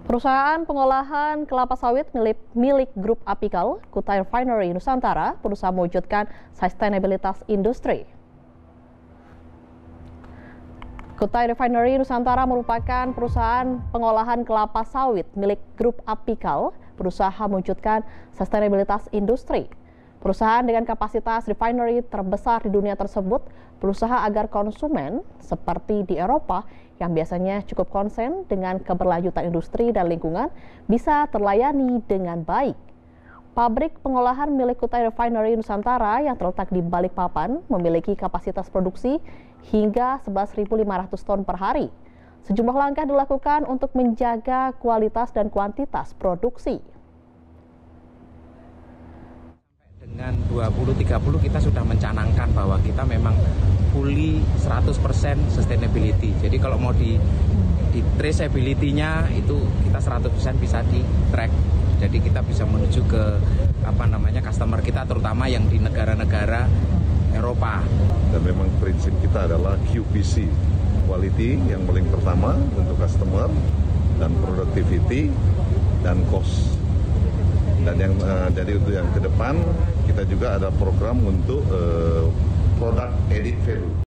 Perusahaan pengolahan kelapa sawit milik Grup Apical, Kutai Refinery Nusantara, berusaha mewujudkan sustainabilitas industri. Kutai Refinery Nusantara merupakan perusahaan pengolahan kelapa sawit milik Grup Apical, berusaha mewujudkan sustainabilitas industri. Perusahaan dengan kapasitas refinery terbesar di dunia tersebut berusaha agar konsumen seperti di Eropa yang biasanya cukup konsen dengan keberlanjutan industri dan lingkungan bisa terlayani dengan baik. Pabrik pengolahan milik Kutai Refinery Nusantara yang terletak di Balikpapan memiliki kapasitas produksi hingga 11.500 ton per hari. Sejumlah langkah dilakukan untuk menjaga kualitas dan kuantitas produksi. Dengan 2030 kita sudah mencanangkan bahwa kita memang fully 100% sustainability. Jadi kalau mau di traceability-nya itu kita 100% bisa di track. Jadi kita bisa menuju ke customer kita terutama yang di negara-negara Eropa. Dan memang prinsip kita adalah QPC, quality yang paling pertama untuk customer, dan productivity dan cost. Dan yang jadi untuk yang ke depan kita juga ada program untuk product added value.